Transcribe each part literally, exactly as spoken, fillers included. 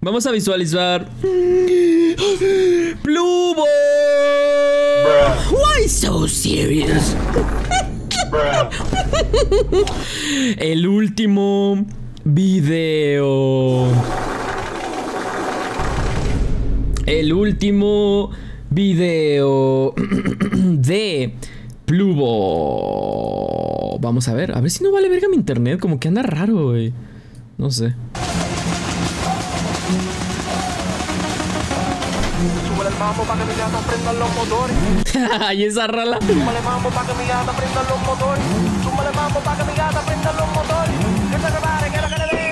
Vamos a visualizar Pluvo. Why so serious? El último video. El último video de Pluvo. Vamos a ver, a ver si no vale verga mi internet. Como que anda raro, güey. No sé. Súbele el mambo pa' que mi gata prenda los motores. Ay, esa rola. Súbele mambo pa' que mi gata prenda los motores. Súbele mambo pa' que mi gata prenda los motores. Que se prepare, que lo que le dé.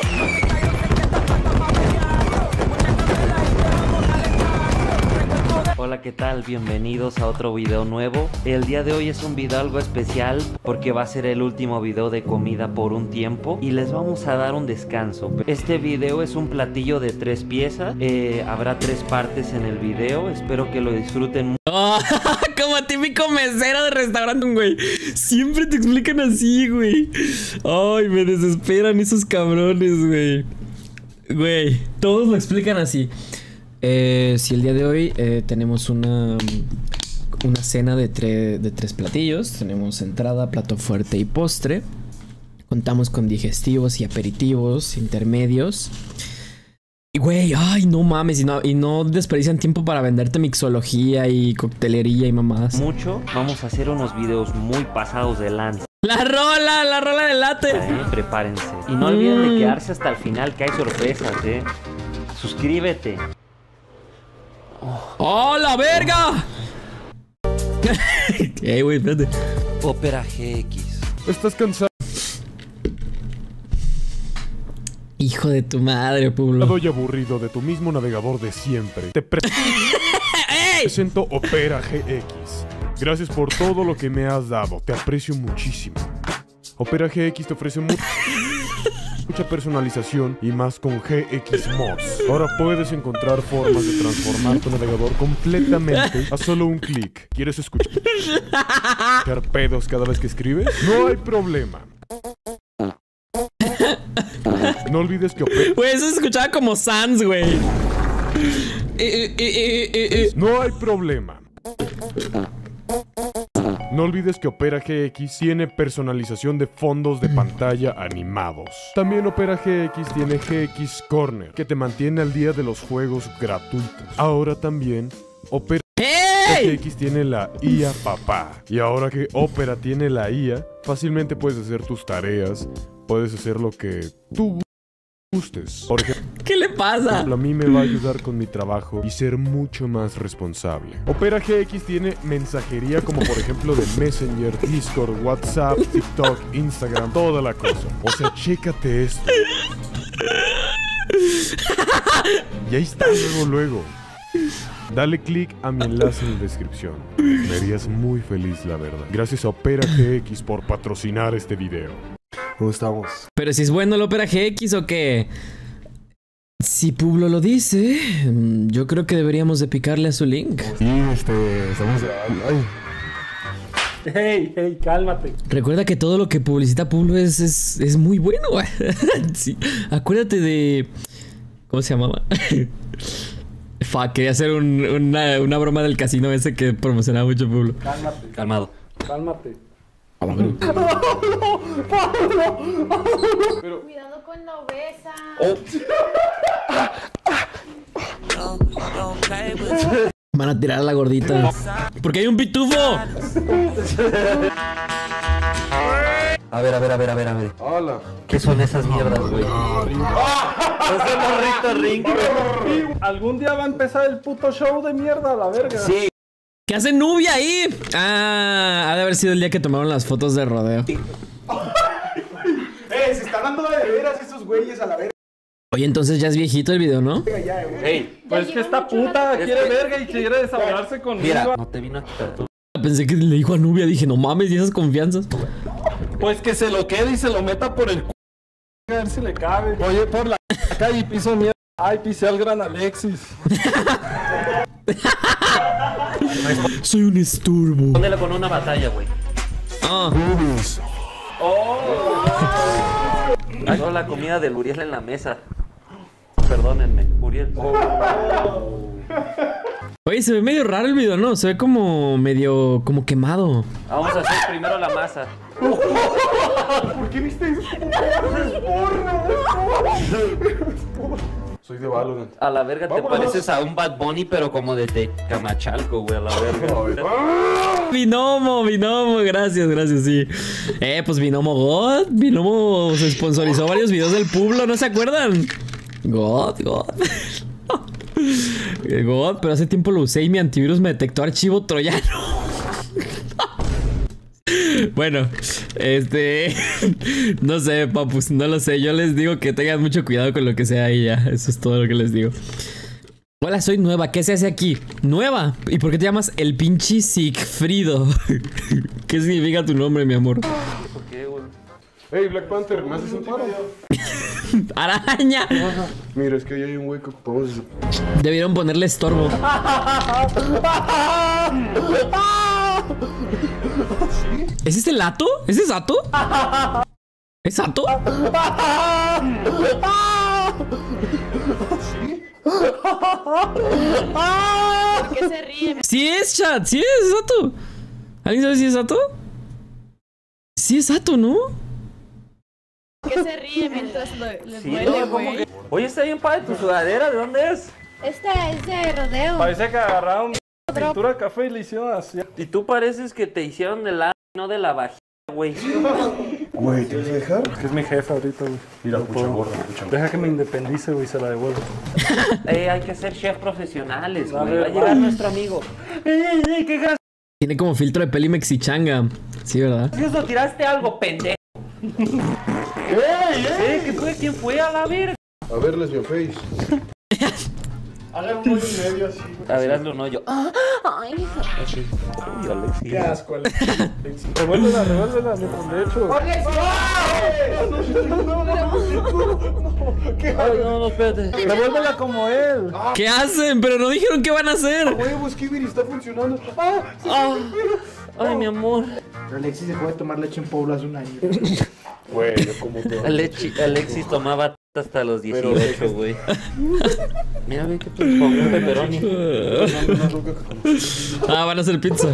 Hola, ¿qué tal? Bienvenidos a otro video nuevo. El día de hoy es un video algo especial porque va a ser el último video de comida por un tiempo y les vamos a dar un descanso. Este video es un platillo de tres piezas, eh, habrá tres partes en el video, espero que lo disfruten mucho. Oh, como típico mesero de restaurante, güey. Siempre te explican así, güey. Ay, me desesperan esos cabrones, güey. Güey, todos lo explican así. Eh, si el día de hoy eh, tenemos una, una cena de, tre de tres platillos. Tenemos entrada, plato fuerte y postre. Contamos con digestivos y aperitivos intermedios. Y güey, ay, no mames. Y no, y no desperdician tiempo para venderte mixología y coctelería y mamadas. Mucho, vamos a hacer unos videos muy pasados de lanza. La rola, la rola del latte. Eh, prepárense. Y no olviden de quedarse hasta el final, que hay sorpresas, eh. Suscríbete. ¡Oh, la verga! ¿Qué, güey? Espérate. Opera G X. ¿Estás cansado? Hijo de tu madre, Pueblo. Y aburrido de tu mismo navegador de siempre. Te pre presento Opera G X. Gracias por todo lo que me has dado. Te aprecio muchísimo. Opera G X te ofrece mucho... mucha personalización y más con G X Mods. Ahora puedes encontrar formas de transformar tu navegador completamente a solo un clic. ¿Quieres escuchar pedos cada vez que escribes? No hay problema. No olvides que Opera... Güey, eso se escuchaba como Sans, güey. Eh, eh, eh, eh, eh. No hay problema. No olvides que Opera G X tiene personalización de fondos de pantalla animados. También Opera G X tiene G X Corner, que te mantiene al día de los juegos gratuitos. Ahora también Opera ¡Hey! G X tiene la I A Papá. Y ahora que Opera tiene la I A, fácilmente puedes hacer tus tareas, puedes hacer lo que tú gustes. Por ejemplo, ¿qué le pasa? a mí me va a ayudar con mi trabajo y ser mucho más responsable. Opera G X tiene mensajería como por ejemplo de Messenger, Discord, WhatsApp, TikTok, Instagram, toda la cosa. O sea, chécate esto. Y ahí está, luego, luego. Dale click a mi enlace en la descripción. Me harías muy feliz, la verdad. Gracias a Opera G X por patrocinar este video. ¿Cómo estamos? Pero si es bueno el Opera G X o qué. Si Pueblo lo dice, yo creo que deberíamos de picarle a su link. Sí, este, estamos... Ay. Hey, hey, cálmate. Recuerda que todo lo que publicita Pueblo es, es, es muy bueno. Sí. Acuérdate de... ¿Cómo se llamaba? Fuck, quería hacer un, una, una broma del casino ese que promocionaba mucho Pueblo. Cálmate. Calmado. Cálmate. Pablo. Pero... Cuidado con la obesa. Van a tirar a la gordita. Porque hay un pitufo. A ver, a ver, a ver, a ver, a ver. Hola. ¿Qué son esas mierdas, güey? Ese morrito ring. ¿Algún día va a empezar el puto show de mierda a la verga? Sí. ¿Qué hace Nubia ahí? Ah, ha de haber sido el día que tomaron las fotos de rodeo. Eh, se está hablando de veras esos güeyes a la verga. Oye, entonces ya es viejito el video, ¿no? Ya, güey. Hey, Pues que esta puta quiere verga y quiere desahogarse conmigo. mira, no te vino a quitar tu... Pensé que le dijo a Nubia, dije, no mames, y esas confianzas. Pues que se lo quede y se lo meta por el c... A ver si le cabe. Oye, por la calle y piso mierda. Ay, pisé al gran Alexis. Soy un esturbo. Póndela con una batalla, güey. Ah. Hago la comida del Uriel en la mesa. perdónenme, Uriel. Oye, se ve medio raro el video, ¿no? Se ve como medio... como quemado. Vamos a hacer primero la masa. ¿Por qué viste eso? Soy de Valorant. A la verga te Vámonos. pareces a un Bad Bunny, pero como de Tecamachalco, güey, a la verga. Binomo, Binomo, gracias, gracias, sí. Eh, pues Binomo God. Binomo se sponsorizó varios videos del Pueblo, ¿no se acuerdan? God, God. God, pero hace tiempo lo usé y mi antivirus me detectó archivo troyano. Bueno, este... no sé, papus, no lo sé. Yo les digo que tengan mucho cuidado con lo que sea y ya. Eso es todo lo que les digo. Hola, soy nueva. ¿Qué se hace aquí? ¿Nueva? ¿Y por qué te llamas el pinche Sigfrido? ¿Qué significa tu nombre, mi amor? ¿Por qué, güey? Hey, Black Panther, ¿me haces un paro? ¡Araña! Mira, es que ahí hay un hueco. Vamos Debieron ponerle estorbo. ¿Es este Lato? ¿Es ese Sato? ¿Es Sato? ¿Por qué se ríe? Sí es, chat, sí es Sato. ¿Alguien sabe si es Sato? Sí es Sato, ¿no? ¿Por qué se ríe mientras lo, le Sí, duele, no, ¿cómo güey? que? Oye, está bien padre tu sudadera, ¿de dónde es? Esta es de rodeo. Parece que agarraron pintura de café y le hicieron así. Y tú pareces que te hicieron de la... no de la vagina, güey. Güey, ¿te vas a dejar? Que es mi jefe ahorita, güey. Mira, pucha gorda, pucha. Deja que me independice, güey, se la devuelvo. Eh, hay que ser chef profesionales, A güey. ver, Va a llegar va. nuestro amigo. ¡Ey, ey, ey, qué Tiene como filtro de peli mexichanga. Sí, ¿verdad? gracioso! ¿Tiraste algo, pendejo? ¡Ey, Eh, ¿qué fue? ¿Quién fue a la verga? A ver, lesbian face. Hagan un hoyo y medio así, güey. A ver, hazle un hoyo. Ah, Ay, uy, Alexis. Qué asco, Alex. Revuélvela, revuélvela, mi derecho. Ay, no, no, espérate. Revuélvela como él. ¿Qué hacen? Pero no dijeron qué van a hacer. Huevos, Kibiri, está funcionando. ¡Ah! Ah, ay, mi amor. Alexis dejó de tomar leche en Puebla hace un año. Güey, yo como te... Alexi- Alexis tomaba hasta los dieciocho, güey. Mira, ve que pues, con un pepperoni. Ah, van a hacer pizza.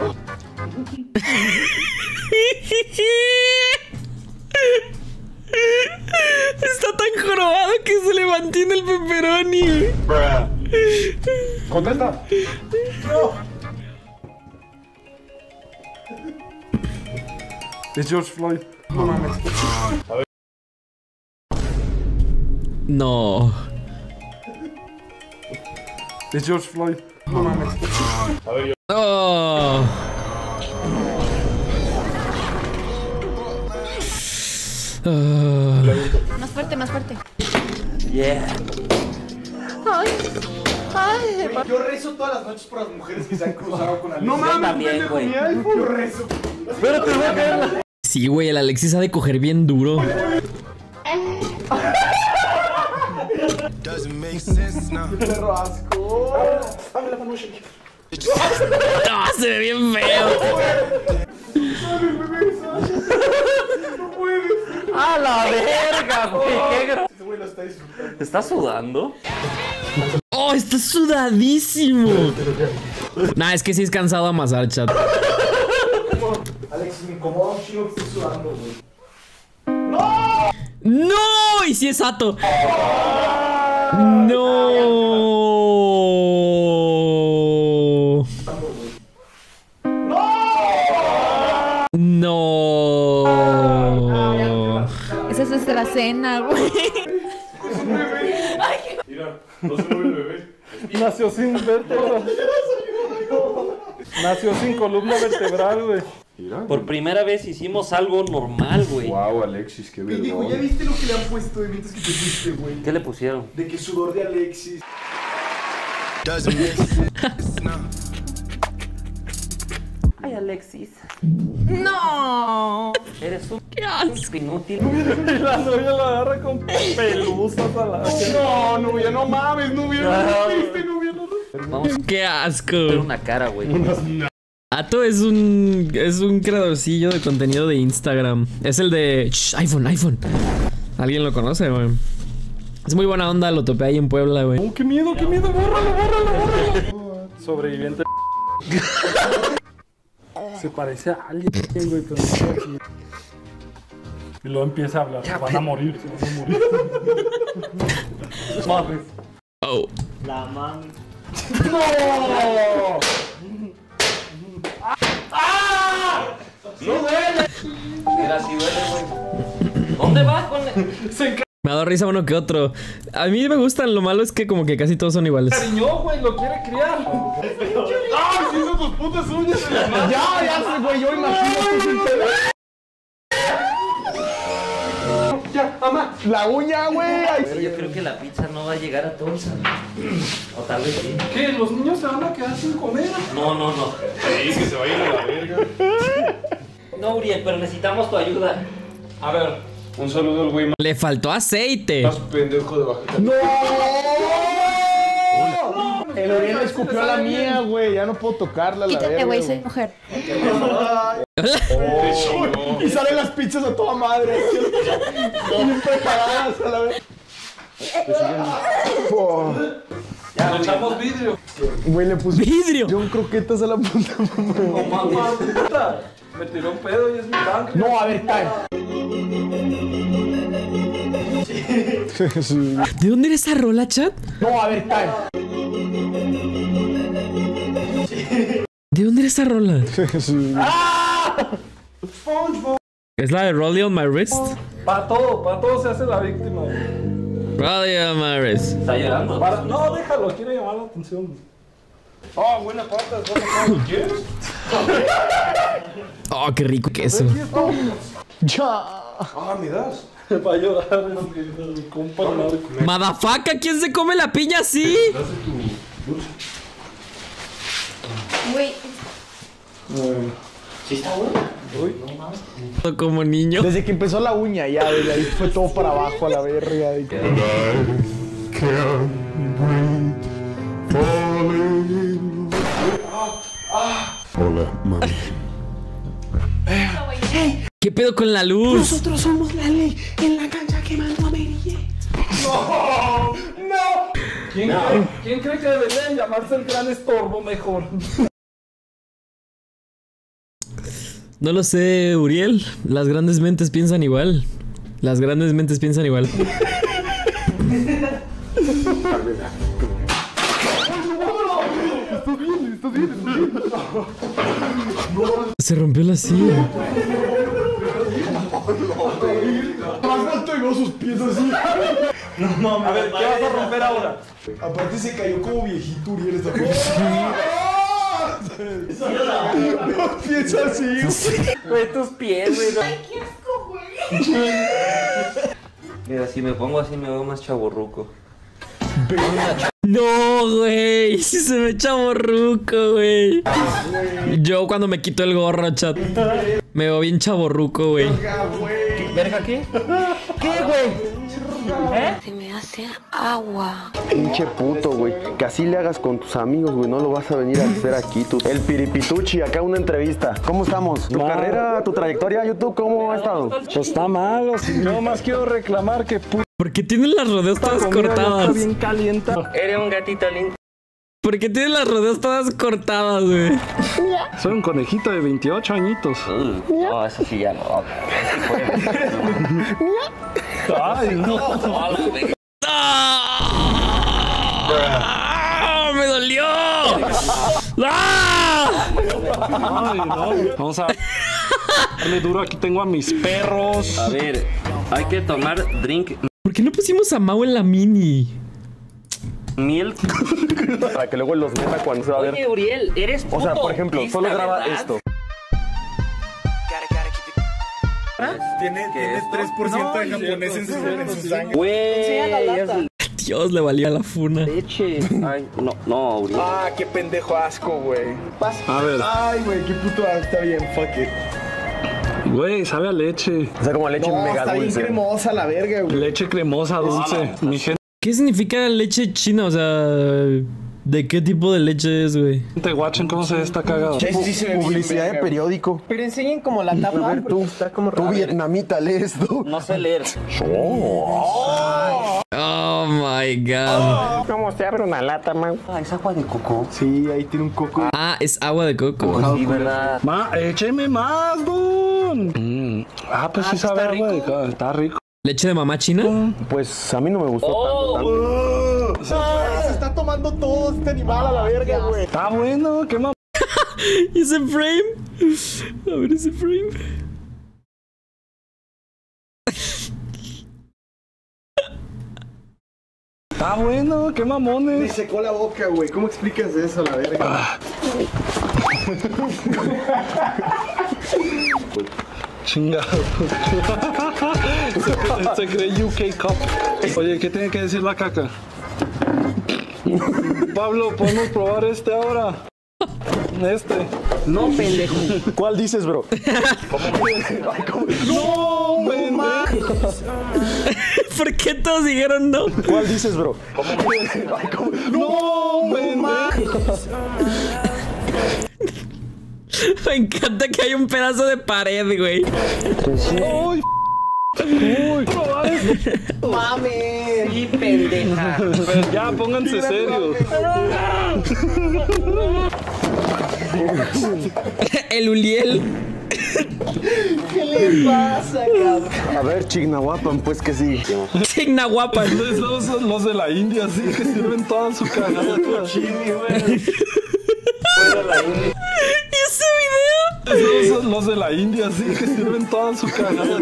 Está tan jorobado que se le mantiene el pepperoni. Contesta. Es George Floyd. No mames. No. Es George Floyd. No mames. Oh. Ah. más fuerte, más fuerte. Yeah. Ay, ay. Yo rezo todas las noches por las mujeres que se han cruzado con Alexis. No Yo también, güey. Yo rezo. Pero te voy a caer la... Sí, güey, el Alexis ha de coger bien duro. Perro asco. Dame la mano, Shelly. ¡Ah, se ve bien feo! ¡A la verga, güey! ¡Qué gra... Este güey lo está disfrutando. ¿Te estás sudando? ¡Oh, está sudadísimo! Nah, es que sí es cansado amasar, chat. Alexis, me incomoda un chingo que estés sudando, güey. ¡No! ¡Y si es Sato! ¡No! ¡No! Esa es nuestra cena, güey. Mira, no se mueve el bebé. Nació sin vértebra. Nació sin columna vertebral, güey. Mira. Por primera vez hicimos algo normal, güey. Wow, Alexis, qué Pendejo, ¿ya vergüenza. viste lo que le han puesto de mientras que te fuiste, güey? ¿Qué le pusieron? De que sudor de Alexis. Ay, Alexis. No. Eres un ¡Qué asco! inútil. Y la novia lo agarra con pelusas a la... No, novia, no mames, novia, no No. viste, novia, no. Vamos a ¡Qué hacer asco! una cara, güey. Ato es un es un creadorcillo de contenido de Instagram. Es el de Shh, iPhone, iPhone. ¿Alguien lo conoce, güey? Es muy buena onda, lo topé ahí en Puebla, güey. Oh, qué miedo, qué miedo, bórralo, bórralo, bórralo. Sobreviviente. Se parece a alguien, güey, pero no sé a quién. Y luego empieza a hablar, se van a morir, se van a morir. Mames. Oh. La mami. ¡No! ¡Ah! ¡No duele! Mira, si duele, güey. ¿Dónde vas con el... Se enca... Me ha dado risa uno que otro. A mí me gustan, lo malo es que como que casi todos son iguales. Cariñó, güey, lo quiere criar. ¡Ay, se hizo tus putas uñas en la mano! Ya, ya sé, güey, yo imagino que es un pedo. Ya, mamá. La uña, güey. Yo creo que la pizza no va a llegar a todos. O tal vez sí. ¿Qué? ¿Los niños se van a quedar sin comer? No, no, no. Sí, que se va a ir a la verga. No, Uriel, pero necesitamos tu ayuda. A ver. Un saludo al güey más Le faltó aceite. pendejo de Baja ¡No! El Uriel me escupió a la mía, güey. Ya no puedo tocarla, la Quítate, verga, güey, soy mujer. Y salen las pizzas a toda madre. Bien preparadas a la vez. Oh. Ya, le echamos vidrio. Güey, le puse ¡Vidrio! un croquetas a la punta. No mames, puta. Me tiró un pedo y es mi páncreas. No, a ver, time. Sí. ¿De dónde era esa rola, chat? No, a ver, time. ¿De dónde era esa rola? Sí. ¿Es la de Rolling on My Wrist? Para todo, para todo se hace la víctima. Rolling on My Wrist. Está llorando. Para... No, déjalo, quiere llamar la atención. Oh, buena pata, buena pata. ¿Quieres? Oh, qué rico queso. Ya. Ah, ¿me das? Va a llorar mi compa narco. Madafaca, ¿quién se come la piña así? Güey. ¿Sí está bueno? Como niño. Desde que empezó la uña, ya, desde ahí fue todo para abajo a la verga. Y... Hola, mami. ¿Qué pedo con la luz? Nosotros somos la ley en la cancha quemando a Mary Jane. ¡No! ¡No! ¿Quién, Cree, ¿Quién cree que debería llamarse el gran estorbo mejor? No lo sé, Uriel. Las grandes mentes piensan igual. Las grandes mentes piensan igual. Se rompió la silla. Más alto y veo sus pies así. No, a ver, ¿qué vas a romper ahora? Aparte se cayó como viejito Uriel esta No piensa así. Güey, tus pies, güey. Ay, qué asco, güey. Mira, si me pongo así me veo más chavorruco. No, güey. Si se me echa borruco, güey. Yo cuando me quito el gorro, chat, me veo bien chavorruco, güey. ¿Verga qué? ¿Qué, güey? Se me hace agua. Pinche puto, güey. Que así le hagas con tus amigos, güey. No lo vas a venir a hacer aquí, tú. El Piripituchi, acá una entrevista. ¿Cómo estamos? ¿Tu carrera, tu trayectoria, YouTube, cómo ha estado? Pues está malo. Yo más quiero reclamar que puta ¿Por qué tienen las rodeos todas comida ya está cortadas? bien caliente. Eres un gatito lindo. ¿Por qué tienen las rodeos todas cortadas, güey? Soy un conejito de veintiocho añitos. No, eso sí ya no. Ay, no. ¡Ah! ¡Me dolió! ¡Ah! Ay, no. Vamos a darle duro. Aquí tengo a mis perros. A ver, hay que tomar drink ¿Por qué no pusimos a Mau en la mini? milk. Para que luego los meta cuando se va a ver. Oye, Uriel, eres puto. O sea, por ejemplo, solo autista, graba ¿verdad? esto. Tiene, tiene tres por ciento de japonés en su, en su sangre. Güey, es Dios, le valía la funa. leche. Ay, no, no, Uriel. Ah, qué pendejo asco, güey. A ver, Ay, güey, qué puto asco. Está bien, fuck it. güey, sabe a leche. O sea, como leche No, mega está bien dulce. cremosa la verga, güey. Leche cremosa, dulce. Mi gente ¿Qué significa leche china? O sea, ¿de qué tipo de leche es, güey? guachen cómo se ve esta cagada. Sí se ve bien Publicidad de verga, periódico. Pero enseñen como la tapa. A ver, tú, tú vietnamita, lee esto. No sé leer. Oh, my god. ¿Cómo se abre una lata, man? Ah, es agua de coco. Sí, ahí tiene un coco. Ah, es agua de coco. Sí, ¿verdad? Ma, écheme más, don. Mm. Ah, pues sí sabe agua de coco. Está rico. ¿Leche de mamá china? Pues a mí no me gustó Oh. tanto. tanto. Ah, se está tomando todo este animal a la verga, güey. Está bueno, qué mamá. ¿Y ese frame? A ver ese frame. Está bueno, qué Me mamones. secó la boca, güey. ¿Cómo explicas eso a la verga? Chingado. se, se cree U K Cup. Oye, ¿qué tiene que decir la caca? Pablo, ¿podemos probar este ahora? Este. No, pendejo. ¿Cuál dices, bro? ¡No, pendejo! ¿Por qué todos dijeron no? ¿Cuál dices, bro? ¡No, pendejo! Me encanta que hay un pedazo de pared, güey. ¡Uy! ¡Uy! ¡Probar esto! ¡Mames! Sí, pendeja. Pero ya, pónganse serios. El Uliel. ¿Qué le pasa, cabrón? A ver, Chignahuapan, pues que sí. Chignahuapan. Esos son los de la India, sí, que sirven toda su cagada. ¿Y ese video? Esos son los de la India, sí, que sirven toda su cagada.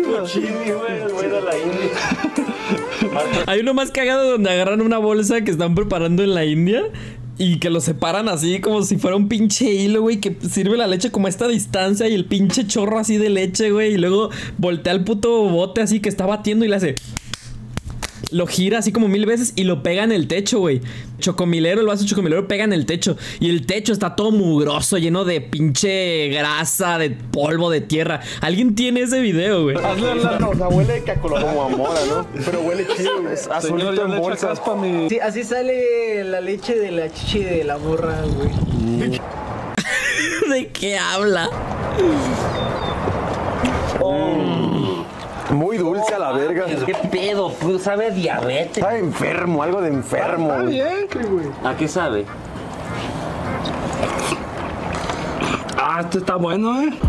Hay uno más cagado donde agarran una bolsa que están preparando en la India y que lo separan así como si fuera un pinche hilo, güey, que sirve la leche como a esta distancia y el pinche chorro así de leche, güey, y luego voltea el puto bote así que está batiendo y le hace... Lo gira así como mil veces y lo pega en el techo, güey. Chocomilero, el vaso chocomilero pega en el techo. Y el techo está todo mugroso, lleno de pinche grasa, de polvo, de tierra. ¿Alguien tiene ese video, güey? Hazle la... O sea, huele de cacolón como a mora, ¿no? Pero huele chido, güey. Señor, Azulito ya en le echa bolsa. caspa a mi... Sí, así sale la leche de la chichi de la morra, güey. ¿De qué habla? Muy dulce a la verga. ¿Qué pedo? Pues sabe a diabetes. Está enfermo, algo de enfermo. Está bien, que güey. ¿A qué sabe? Ah, este está bueno, ¿eh?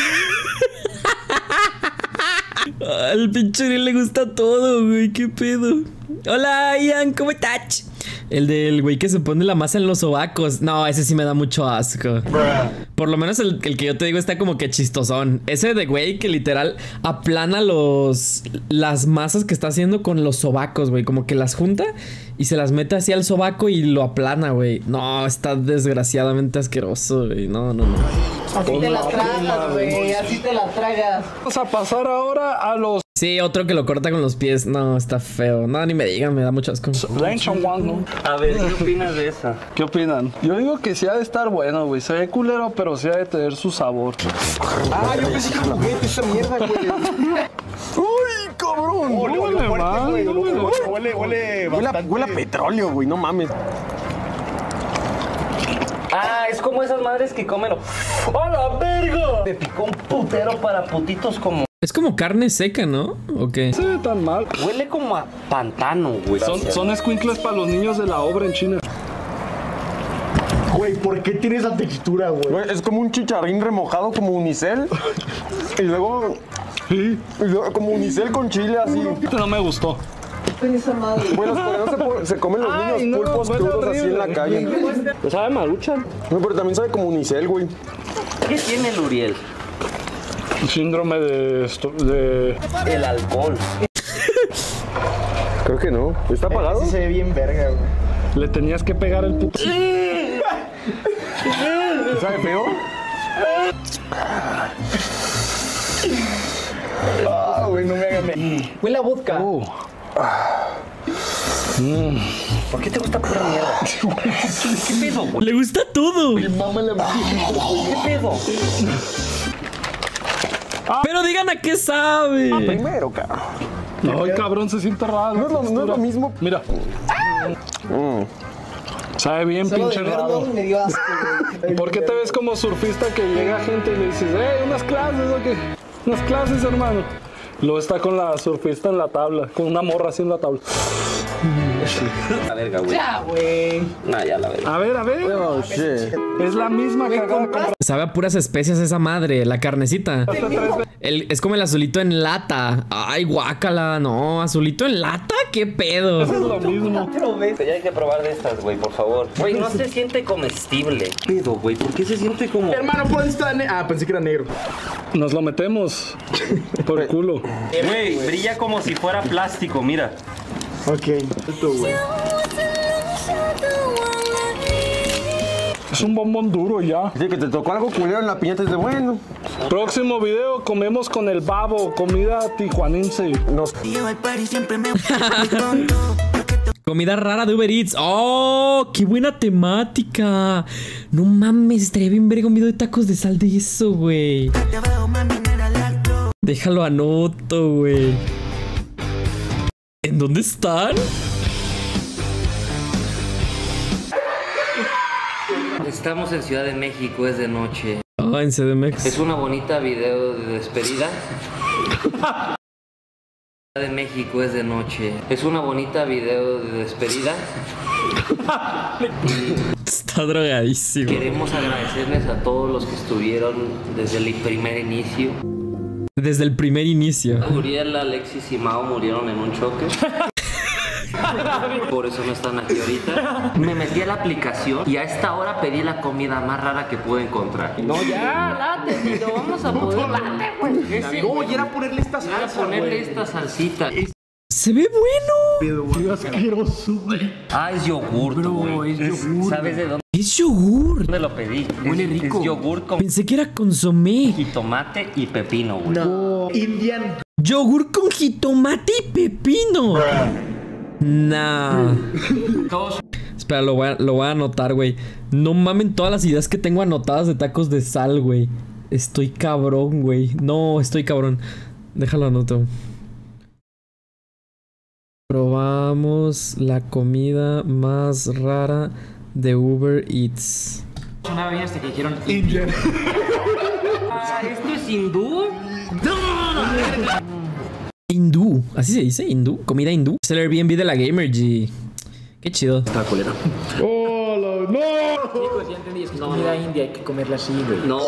Al pinche Uriel le gusta todo, güey. ¿Qué pedo? Hola, Ian, ¿cómo estás? El del güey que se pone la masa en los sobacos. No, ese sí me da mucho asco. Por lo menos el, el que yo te digo está como que chistosón. Ese de güey que literal aplana los las masas que está haciendo con los sobacos, güey. Como que las junta y se las mete así al sobaco y lo aplana, güey. No, está desgraciadamente asqueroso, güey. No, no, no. Así te la tragas, güey. Así te la tragas. Vamos a pasar ahora a los... Sí, otro que lo corta con los pies. No, está feo. No, ni me digan, me da mucho asco. A ver, ¿qué opinas de esa? ¿Qué opinan? Yo digo que sí ha de estar bueno, güey. Se ve culero, pero sí ha de tener su sabor. Ah, yo pensé que juguete esa mierda, güey. ¡Uy, cabrón! Huele, huele Huele fuerte, mal, güey. huele Huele, mal. huele, huele Huele a, bastante. huele a petróleo, güey, no mames. Ah, es como esas madres que comen. ¡A la verga! Me picó un putero para putitos como. Es como carne seca, ¿no? ¿O qué? No se ve tan mal. Huele como a pantano, güey. Son, son escuincles para los niños de la obra en China. Güey, ¿por qué tiene esa textura, güey? Güey, es como un chicharrín remojado como unicel. Y luego... Sí. Y luego como unicel con chile así. Este no me gustó. Esa madre. Bueno, los coreanos se, po- se comen los Ay, niños no, pulpos huele crudos así en la horrible. calle. ¿Te sabe maruchan? No, pero también sabe como unicel, güey. ¿Qué tiene el Uriel? Síndrome de... esto- de... El alcohol. Creo que no. ¿Está apagado? Sí se ve bien verga, güey. Le tenías que pegar el puto... ¿Sabe feo? Ah, güey, no me hagan... Huele a vodka. Oh. ¿Por qué te gusta pura mierda? ¿Qué pedo, güey? Le gusta todo. Mamá la ¿Qué pedo? Pero digan a qué sabe. Primero, cabrón. Ay, cabrón, se siente raro. No es lo, no es lo mismo. Mira. Sabe bien, Solo pinche de raro. verlos me dio asco, güey. ¿Por qué te ves como surfista que llega gente y le dices, eh, unas clases o qué? Unas clases, hermano. Luego está con la surfista en la tabla, con una morra así en la tabla. La verga, güey. Ya, güey. No, ya la verga. A ver, a ver. Oh, shit. Es la misma cagada. Sabe a puras especias esa madre, la carnecita. El, es como el azulito en lata. Ay, guácala, no. ¿Azulito en lata? ¿Qué pedo? Es lo mismo. Ya hay que probar de estas, güey, por favor. Güey, no se siente comestible. Pedo, güey, ¿por qué se siente como...? Hermano, ¿por dónde está? Ah, pensé que era negro. Nos lo metemos por el culo. Güey, brilla como si fuera plástico, mira. Ok, esto, güey. Es un bombón duro ya. Dice que te tocó algo culero en la piñata, es de bueno. Próximo video, comemos con el babo, comida tijuanense. No. Comida rara de Uber Eats. ¡Oh! ¡Qué buena temática! No mames, estaría bien ver un video de tacos de sal de eso, güey. Déjalo anoto, güey. ¿En dónde están? Estamos en Ciudad de México, es de noche. Ah, en C D M X. Es una bonita video de despedida. Ciudad de México, es de noche. Es una bonita video de despedida. Está drogadísimo. Queremos agradecerles a todos los que estuvieron desde el primer inicio. Desde el primer inicio. Uriel, Alexis y Mao murieron en un choque. Por eso no están aquí ahorita. Me metí a la aplicación y a esta hora pedí la comida más rara que pude encontrar. No, ya, late, tío, vamos a poder. Late, güey. No, y era ponerle esta Era salsa, ponerle güey. esta salsita. Se ve bueno. Qué asqueroso, güey. Ah, es yogur, güey. es yogur. ¿Sabes de dónde Es yogur. lo pedí? Huele Es- rico. Es yogur con Pensé que era consomé. jitomate y pepino, güey. No. Indian. Yogur con jitomate y pepino. Nah. Todos Espera, lo voy a, lo voy a anotar, güey. No mamen todas las ideas que tengo anotadas de tacos de sal, güey. Estoy cabrón, güey. No, estoy cabrón. Déjalo anoto. Probamos la comida más rara de Uber Eats. Sonaba bien hasta que dijeron Indian. Ah, ¿esto es hindú? Hindú, así se dice, hindú, comida hindú. Es el Airbnb de la Gamer G. Qué chido. Está culero. ¡Hola! ¡No! chicos, ya entendí, es que es comida india, hay que comerla así, güey. No.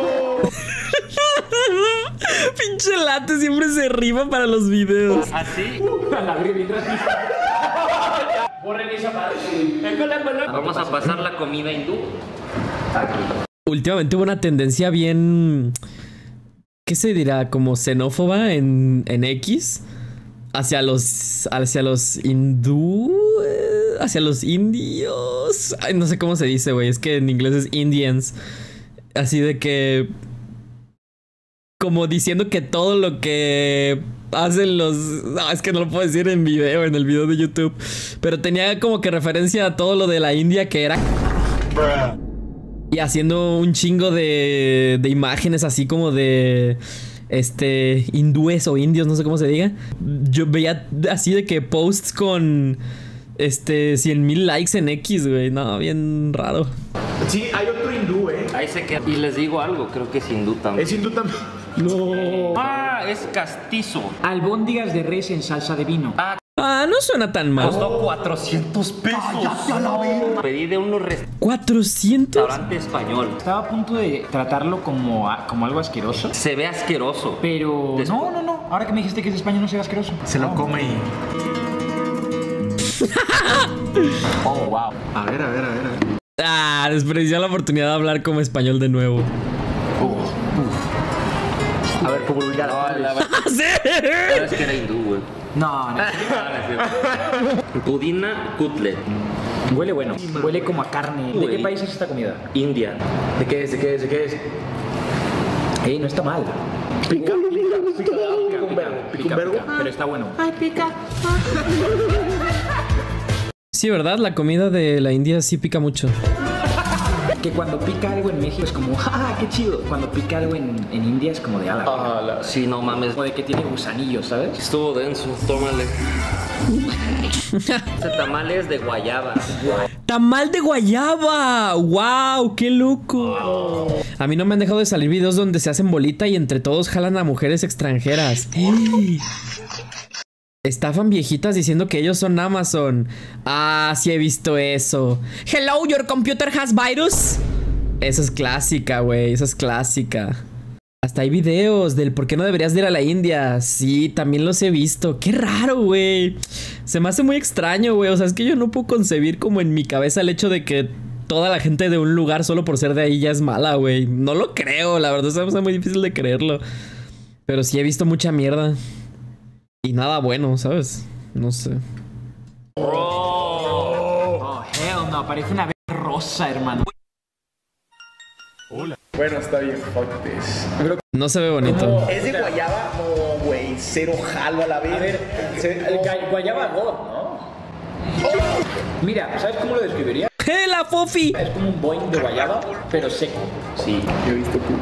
Pinche late siempre se rima para los videos. ¿Así? A la verga, bien racista. Borren esa parte. Vamos a pasar la comida hindú. Últimamente hubo una tendencia bien... ¿Qué se dirá? Como xenófoba en, en X. Hacia los... Hacia los hindú... eh, Hacia los indios. Ay, no sé cómo se dice, güey. Es que en inglés es Indians. Así de que... Como diciendo que todo lo que hacen los... No, es que no lo puedo decir en video, en el video de YouTube. Pero tenía como que referencia a todo lo de la India que era... Y haciendo un chingo de, de imágenes así como de... Este... Hindúes o indios, no sé cómo se diga. Yo veía así de que posts con... Este... cien mil likes en X, güey. No, bien raro. Sí, hay otro hindú, eh. Ahí se queda. Y les digo algo, creo que es hindú también. Es hindú también. No. Ah, es castizo. Albóndigas de res en salsa de vino. Ah, Ah, no suena tan mal. costó cuatrocientos pesos. Pedí de unos ¿cuatrocientos? restaurantes español. Estaba a punto de tratarlo como, a- como algo asqueroso. Se ve asqueroso. Pero Después- no, no, no. Ahora que me dijiste que es español no se ve asqueroso. Se lo come y... Oh, wow. A ver, a ver, a ver, a ver. Ah, desperdició la oportunidad de hablar como español de nuevo. A ver, por vulgar. No, la verdad ¡Sí! es que era hindú, güey. No, no. Pudina cutlet. Huele bueno. Huele como a carne. ¿De qué Güey. país es esta comida? India. ¿De qué es? ¿De qué es? ¿De qué es? Ey, no está mal. Pica, pica, pica, pica un verbo. Pica un verbo. Pero está bueno. Sí, ¿verdad? La comida de la India sí pica mucho. Que cuando pica algo en México es como, ¡ah, qué chido! Cuando pica algo en, en India es como de ala. Ah, la- sí, no mames. Como de que tiene gusanillos, ¿sabes? Estuvo denso, tómale. Este tamal es de guayaba. ¡Tamal de guayaba! ¡Wow! ¡Qué loco! A mí no me han dejado de salir videos donde se hacen bolita y entre todos jalan a mujeres extranjeras. ¡Ey! Estafan viejitas diciendo que ellos son Amazon. Ah, sí he visto eso. Hello, your computer has virus. Esa es clásica, güey. Esa es clásica. Hasta hay videos del por qué no deberías de ir a la India. Sí, también los he visto. Qué raro, güey. Se me hace muy extraño, güey. O sea, es que yo no puedo concebir como en mi cabeza el hecho de que toda la gente de un lugar solo por ser de ahí ya es mala, güey. No lo creo, la verdad. Se me hace muy difícil de creerlo. Pero sí he visto mucha mierda. Y nada bueno, ¿sabes? No sé. Oh, hell no. Parece una vez rosa, hermano. Hola. Bueno, está bien, fuck this. No se ve bonito. ¿Es de guayaba? No, güey, cero jalo a la vez. A ver, el gua- guayaba God, ¿no? Oh. Mira, ¿sabes cómo lo describiría? ¡Eh, la Fofi! Es como un boing de guayaba, pero seco. Sí, yo he visto que...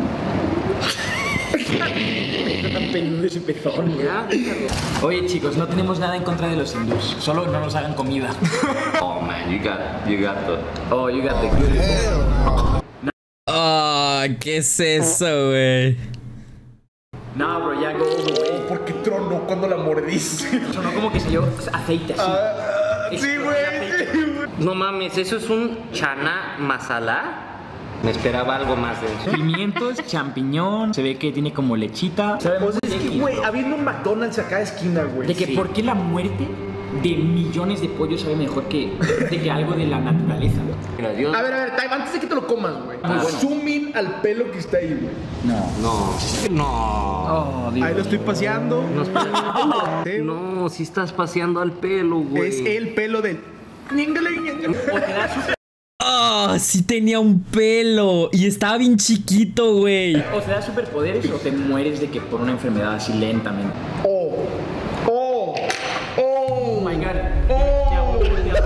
Está tan peludo ese pezón, ¿ya? Oye, chicos, no tenemos nada en contra de los hindús. Solo no nos hagan comida. Oh man, you got, you got the... Oh, you got the good. Ah, oh, ¿qué es eso, güey? No, bro, ya go all the way. ¿Por qué tronó cuando la mordiste? Sonó como que salió aceite así. Uh, sí, güey. No mames, ¿eso es un chana masala? Me esperaba algo más de eso. Pimientos, champiñón, se ve que tiene como lechita. Pues es que, güey, habiendo un McDonald's acá de esquina, güey. De que Sí. por qué la muerte de millones de pollos sabe mejor que, de que algo de la naturaleza. Mira, Dios... A ver, a ver, time, antes de que te lo comas, güey. Ah, bueno. Zoom in al pelo que está ahí, güey. No. No, no. Oh, Dios. Ahí lo estoy paseando. No, espera. Sí, No, si estás paseando al pelo, güey. es el pelo del... Ñéngale, ñéngale. O te das un- Ah, oh, sí tenía un pelo. Y estaba bien chiquito, güey. o te das superpoderes o te mueres de que por una enfermedad así lentamente. Oh, oh, Oh oh. my god. Oh.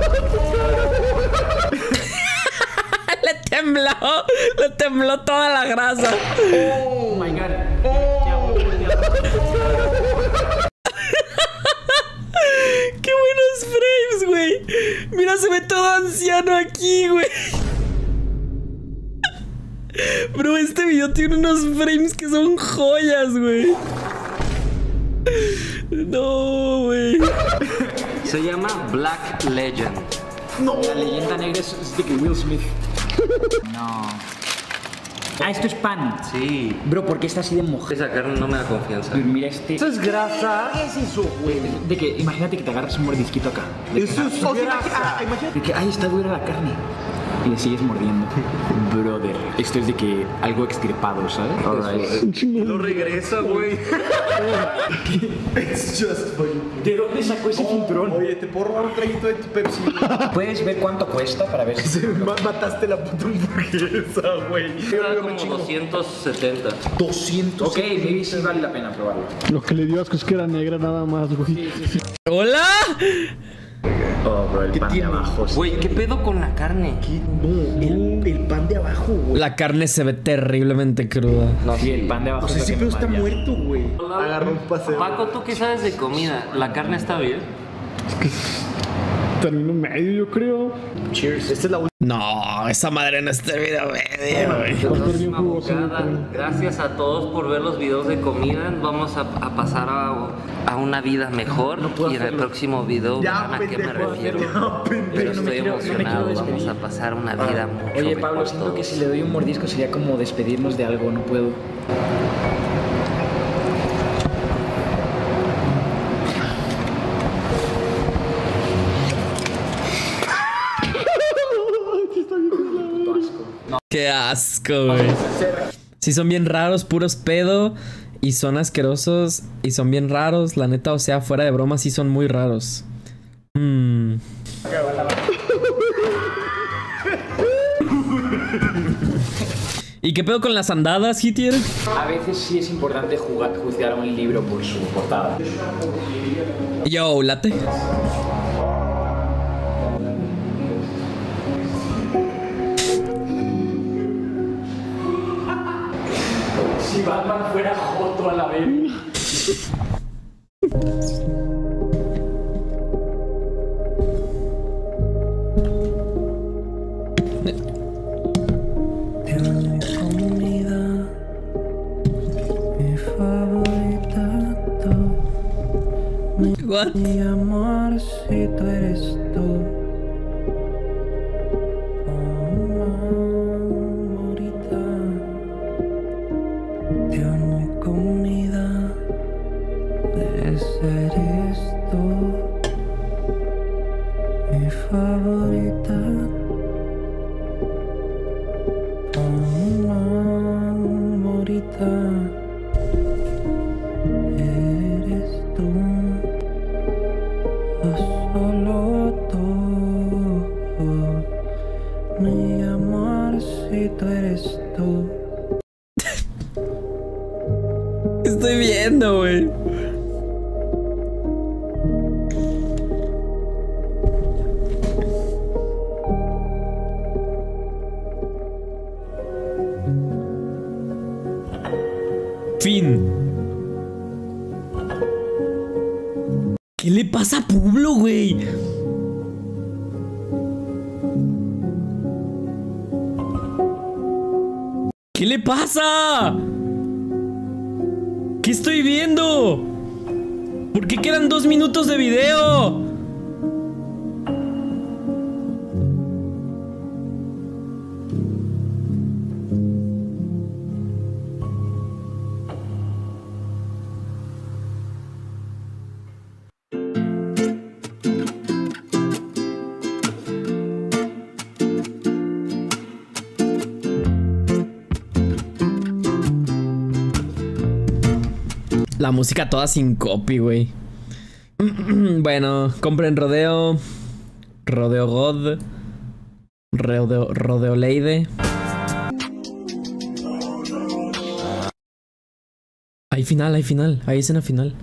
Le tembló. Le tembló toda la grasa. Oh my god. ¡Qué buenos frames, güey! Mira, se ve todo anciano aquí, güey. Bro, este video tiene unos frames que son joyas, güey. No, güey. Se llama Black Legend. La leyenda negra es, es de que Will Smith. No. Ah, esto es pan. Sí. Bro, ¿por qué está así de mojado? Esa carne no me da confianza. Mira este. Eso es grasa. ¿Qué es eso, güey? De que imagínate que te agarras un mordisquito acá. De que, Eso es grasa. de que ay, está dura la carne. Y le sigues mordiendo. Brother, esto es de que algo extirpado, ¿sabes? Alright. Lo regresa, güey. It's just funny. ¿De dónde sacó ese cinturón? Oye, ¿te puedo robar un traguito de tu Pepsi? ¿Puedes ver cuánto cuesta para ver si... Ma- Mataste la puta hamburguesa, güey. Está como doscientos setenta. doscientos. Ok, maybe sí vale la pena probarlo. Lo que le dio asco es que era negra nada más, güey. ¡Hola! Oh, bro, el pan de tiene? abajo. sí. Güey, ¿qué pedo con la carne? No, el, el pan de abajo, güey. La carne se ve terriblemente cruda. No, sí, el pan de abajo. O sea, es ese lo que pedo me está marea. muerto, güey. Agarró un paseo. Paco, ¿tú qué sabes de comida? ¿La carne está bien? Término medio, yo creo. Cheers. Esta es la última. No, esa madre no está en video medio, güey. Próxima bocada. Gracias a todos por ver los videos de comida. Vamos a, a pasar a, a una vida mejor. Y en el próximo video Ya, verán a qué me pendejo, refiero. ya, pendejo. Pero no me estoy quiero- no me quiero emocionado. Vamos despedir. a pasar una vida mucho Oye, mejor Pablo, siento todos. que si le doy un mordisco sería como despedirnos de algo, no puedo. Qué asco, güey. Si son bien raros, puros pedo. Y son asquerosos. Y son bien raros. La neta, o sea, fuera de broma, sí son muy raros. Mmm. ¿Y qué pedo con las andadas, Hitier? A veces sí es importante jugar, juzgar un libro por su portada. Yo, late. Si Batman fuera Joto a la vez. What? what? Mi amor, si tú eres tú. Te amo con vida, esa eres tú, mi favorita. Oh, morita, eres tú, o solo tú, mi amor, si tú eres tú. Estoy viendo, güey. Fin. ¿Qué le pasa a Pablo, güey? ¿Qué le pasa? ¿Qué estoy viendo? ¿Por qué quedan dos minutos de video? La música toda sin copy, güey. Bueno, compren Rodeo. Rodeo God. Rodeo, Rodeo Leide. Hay final, hay final. Hay escena final.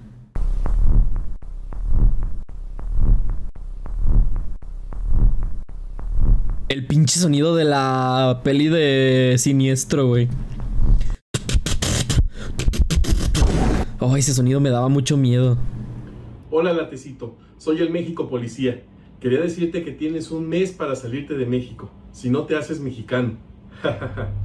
El pinche sonido de la peli de Siniestro, güey. Oh, ese sonido me daba mucho miedo. Hola, Latecito. Soy el México Policía. Quería decirte que tienes un mes para salirte de México. Si no te haces mexicano.